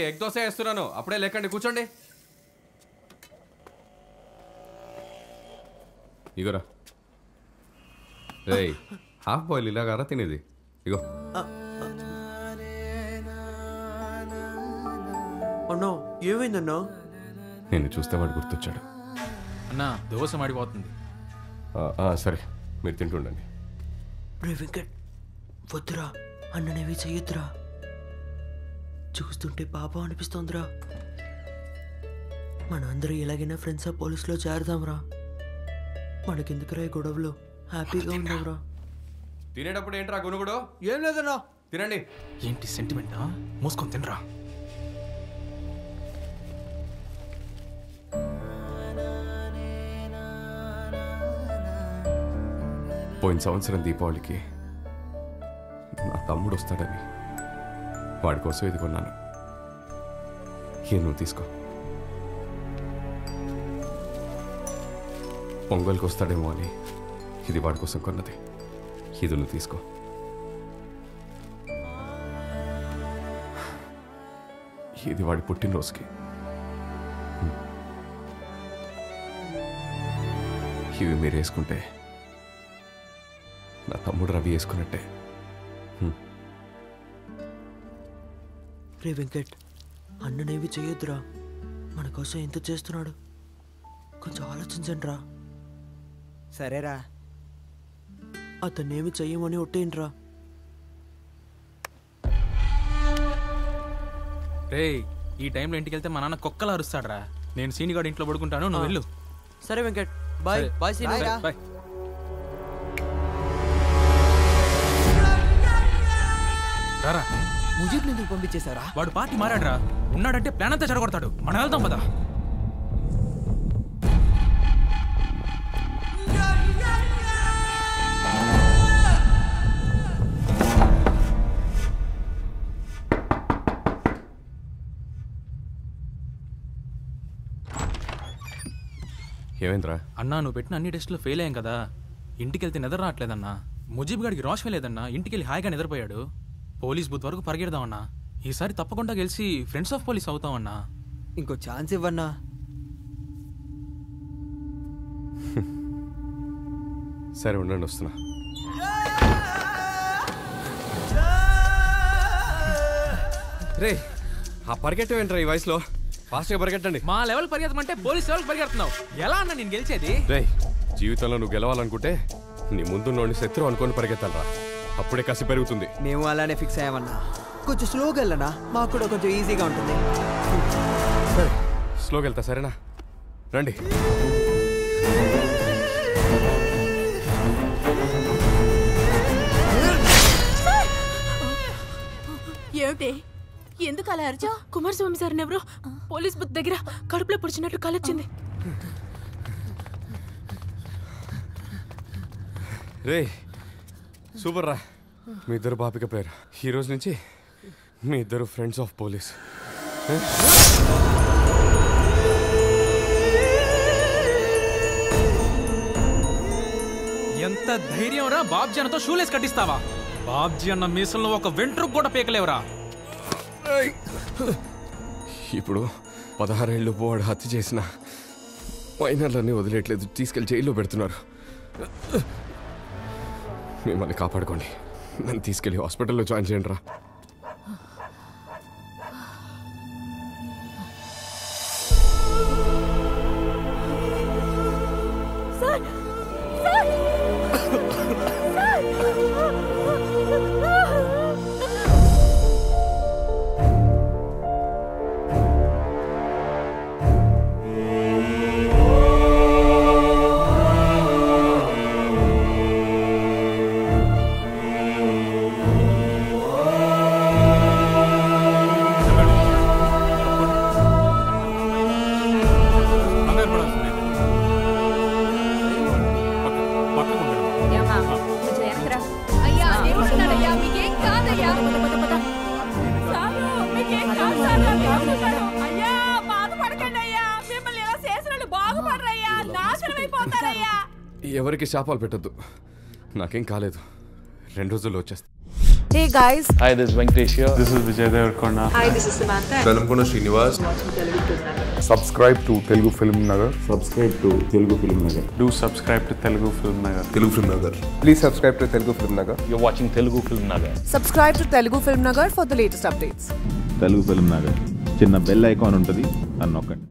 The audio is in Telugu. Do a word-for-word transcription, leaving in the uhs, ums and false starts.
ఎగ్ దోశ వేస్తున్నాను, అప్పుడే లేకండి, కూర్చోండి. ఇగోరా రే, హాఫ్ బాయిల్ ఇలాగారా తినేది? ఇగో. అన్నా ఏమైందన్నా? నేను చూస్తే వాడు గుర్తొచ్చాడు. అన్నా దోశ మాడిపోతుంది. సరే మీరు తింటుండండి. రే వెంకట్ వద్దురా, అన్ననేవి చెయ్యొద్దురా. చూస్తుంటే పాపం అనిపిస్తోందిరా. మన అందరూ ఎలాగైనా ఫ్రెండ్స్ ఆ పోలీసులో చేరదాంరా. మనకెందుకురా ఈ గొడవలు, హ్యాపీగా ఉందాంరా. తినేటప్పుడు ఏంట్రా గునుగుడు? ఏం లేదన్నా. తినండి. ఏంటి సెంటిమెంటా? మూసుకొని తినరా. పోయిన సంవత్సరం దీపావళికి నా తమ్ముడు వస్తాడని వాడి కోసం ఇది కొన్నాను. ఏ నువ్వు తీసుకో. పొంగల్కి వస్తాడేమో అని ఇది వాడి కోసం కొన్నది. ఇది నువ్వు తీసుకో. ఇది వాడి పుట్టినరోజుకి. ఇవి మీరు వేసుకుంటే నా తమ్ముడు రవి వేసుకున్నట్టే. రే వెంకట్ అన్ననేవి చెయ్యొద్దురా. మన కోసం ఎంత చేస్తున్నాడు, కొంచెం ఆలోచించండి రా. సరేరా. అతన్నేమి చెయ్యమని ఒట్టేయండిరా. రే ఈ టైంలో ఇంటికి వెళ్తే మా నాన్న కుక్కలా అరుస్తాడరా. నేను సీనిగాడు ఇంట్లో పడుకుంటాను, నువ్వు వెళ్ళు. సరే Venkat bye. Bye Seeni. Bye. రారా. ముజీబ్ ఎందుకు పంపించేశారా? వాడు పార్టీ మారాడరా. ఉన్నాడంటే ప్లాన్ అంతా చెడగొడతాడు. మనం వెళ్తాం పదా. ఏమైందిరా? అన్నా నువ్వు పెట్టిన అన్ని టెస్టులు ఫెయిల్ అయ్యాం కదా. ఇంటికి వెళ్తే నిద్ర రావట్లేదన్నా. ముజీబ్ గారికి రోషం లేదన్నా. ఇంటికి వెళ్ళి హాయిగా నిద్రపోయాడు. పోలీస్ బూత్ వరకు పరిగెడదామన్నా. ఈసారి తప్పకుండా గెలిచి ఫ్రెండ్స్ ఆఫ్ పోలీస్ అవుతామన్నా. ఇంకో ఛాన్స్ ఇవ్వన్నా. సరే ఉండండి, వస్తున్నా. రే ఆ పరిగెట్టం ఏంట్రా ఈ వయసులో? ఫాస్ట్గా పరిగెట్టండి. మా లెవెల్ పరిగెత్తమంటే పోలీస్ లెవెల్ పరిగెడుతున్నావు. ఎలా అన్నా నేను గెలిచేది? రే జీవితంలో నువ్వు గెలవాలనుకుంటే నీ ముందున్నోడిని శత్రువు అనుకొని పరిగెత్తాలరా. అప్పుడే కసి పెరుగుతుంది. మేము అలానే ఫిక్స్ అయ్యామన్నా. కొంచెం స్లోగా వెళ్ళనా, మాకు కూడా కొంచెం ఈజీగా ఉంటుంది. సరే స్లోగా వెళ్తా, సరేనా? రండి. ఏమిటి, ఎందుకు అలా అరిచా? కుమారస్వామి సార్ ఎవరు పోలీస్ బుత్ దగ్గర కడుపులో పొడిచినట్టు కాలొచ్చింది. రే సూపర్ రా. మీ ఇద్దరు బాపిక పేరు. ఈ రోజు నుంచి మీ ఇద్దరు ఫ్రెండ్స్ ఆఫ్ పోలీస్. ఎంత ధైర్యం రా బాబ్జీ అన్నతో షూలేస్ కట్టిస్తావా? బాబ్జీ అన్న మీసంలో ఒక వెంట్రుకు కూడా పీకలేవరా. ఇప్పుడు పదహారేళ్ళు వాడు హత్య చేసిన మైనర్లన్నీ వదిలేయట్లేదు, తీసుకెళ్లి జైల్లో పెడుతున్నారు. మిమ్మల్ని కాపాడుకోండి. నన్ను తీసుకెళ్ళి హాస్పిటల్లో జాయిన్ చేయండి రా. ఎవరికి శాపాలు పెట్టద్దు. నాకేం కాలేదు. రెండు రోజుల్లో వచ్చేస్తా. Hey guys. Hi, this is Venkatesh here. This is Vijay Devarkonda. Hi, this is Samantha. Velamkonda Srinivas. Subscribe to Telugu Film Nagar. Subscribe to Telugu Film Nagar. Do subscribe to Telugu Film Nagar. Telugu Film Nagar. Please subscribe to Telugu Film Nagar. You're watching Telugu Film Nagar. Subscribe to Telugu Film Nagar for the latest updates. Telugu film Nagar చిన్న బెల్ ఐకాన్ ఉంటుంది అని నొక్కండి.